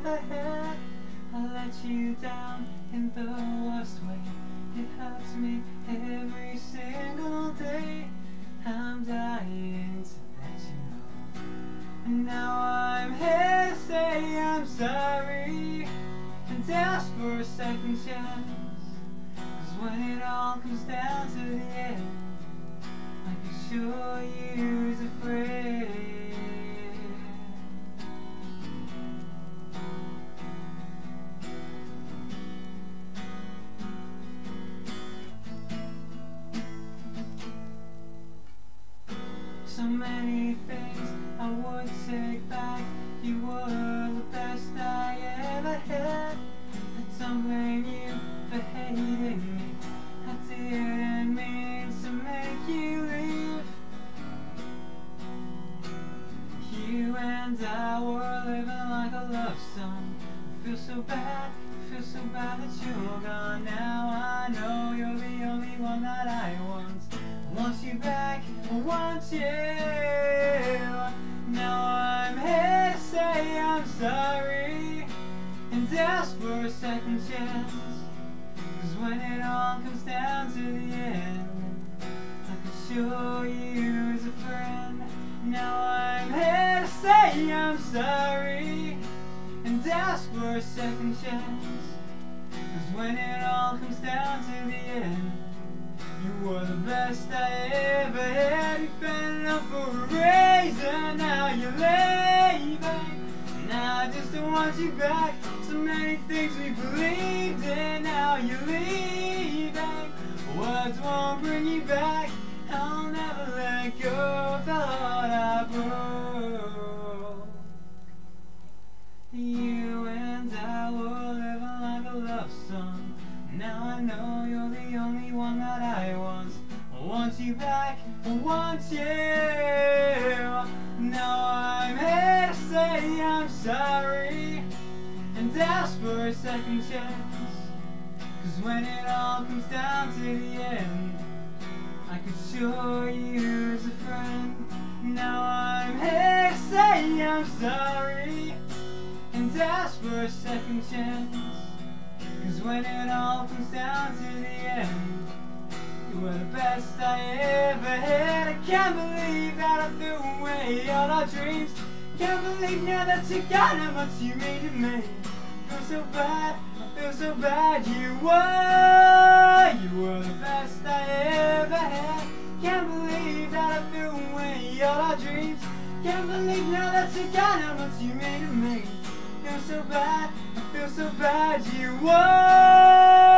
ever had. I let you down in the worst way. It hurts me every single day. I'm dying to let you know. And now I'm here to say I'm sorry and ask for a second chance. 'Cause when it all comes down to the end, I can sure use a friend. So many things I would take back. You were the best I ever had. I don't blame you for hating me. I didn't mean to make you leave. You and I were living like a love song. I feel so bad that you're gone. Now I know you're the only one that I want. I want you back, I want you. Now I'm here to say I'm sorry and ask for a second chance. 'Cause when it all comes down to the end, I could sure use a friend. Now I'm here to say I'm sorry and ask for a second chance. 'Cause when it all comes down to the end, you were the best I ever had. You fell up for a raise and now you're leaving. Now I just don't want you back. So many things we believed in, now you're leaving. Words won't bring you back. I'll never let go of the heart I broke. You and I were living like a love song. Now I know you're the only one that I want. I want you back, I want you. Now I'm here to say I'm sorry and ask for a second chance. 'Cause when it all comes down to the end, I could sure use a friend. Now I'm here to say I'm sorry and ask for a second chance. 'Cause when it all comes down to the end, you were the best I ever had. I can't believe that I threw away all our dreams. Can't believe now that you got how much you made of me. I feel so bad, you were the best I ever had. Can't believe that I threw away all our dreams. Can't believe now that you got how much you made of me. I feel so bad, you were.